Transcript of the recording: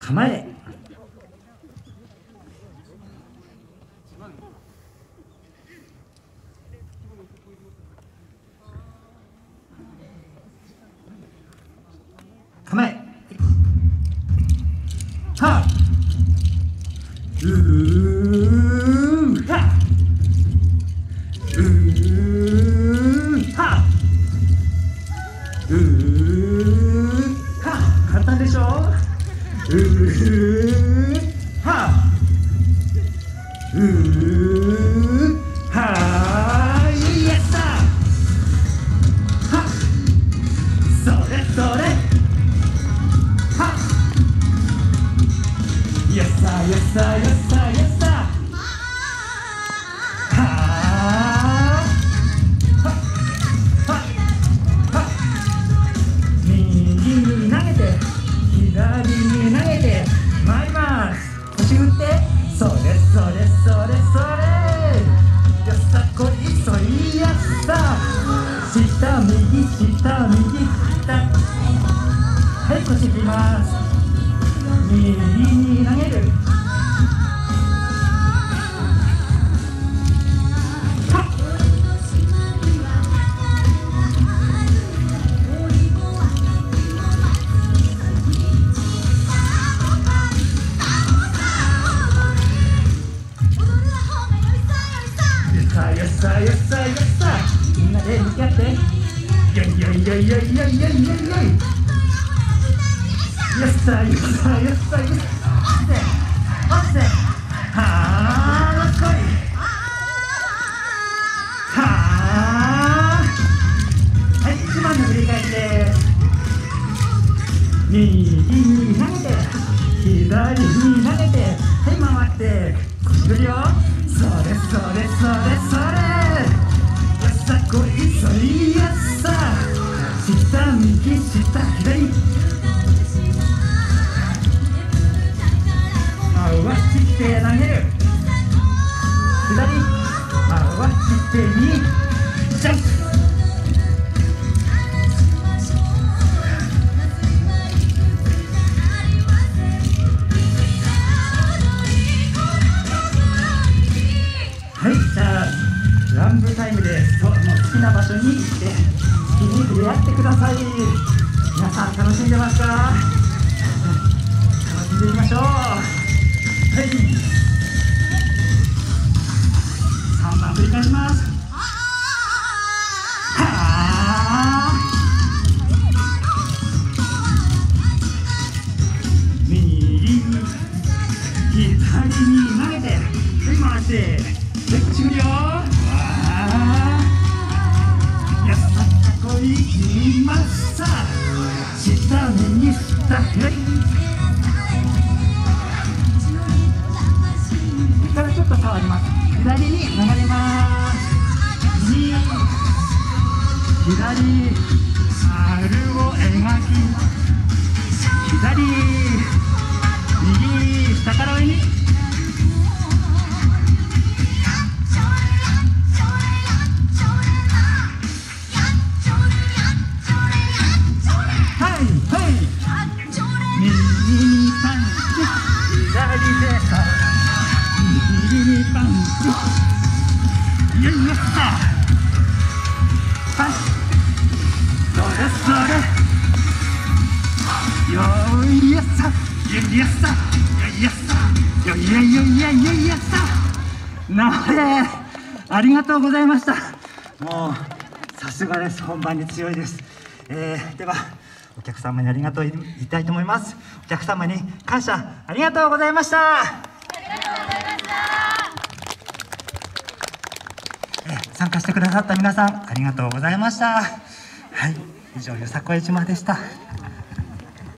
構え。構え。はっ。はっ。はっ。はっ。簡単でしょ。はっ。はーい、やった。はっ。それそれ。はっ。やったやったやったやった。はー。はっ。はっ。はっ。右に投げて左に投げて回ります。腰振って、それそれそれそれ。やったこいそいやった。下右下右下。はい、腰振ります。右に投げる。はっ。やったやったやった。みんなで向き合って。よいよいよいよいよいよいよいよい。やったやったやったやった。落ちて落ちて。はあ、どっこい。はあ。はい、1番の振り返って。右に投げて左に投げて、はい回って、腰振りよ。それそれそれそれ。やったこいそいやった。下右下左。回して投げる。左回して2ジャンプ。はい、じゃあランブタイムでもう好きな場所に行って好きに触れ合ってください。皆さん楽しんでますか？楽しんでいきましょう。はい、3番繰り返します。はあ。右に左に投げて、はい回して、はい口振りよ。わあ、やったこいきました。下右下左。からちょっと変わります。左に流れます。右左丸を描き、左右下から上に。はいはい。右にパンチ、左で右にパンチ。よいやった。パンチ。それそれ。よいやった。よいやった。よいやった。よいやいやいやいやいやった。なるありがとうございました。もうさすがです。本番に強いです。ではお客様にありがとう言いたいと思います。お客様に感謝ありがとうございました。参加してくださった皆さんありがとうございました。はい、以上よさこい島でした。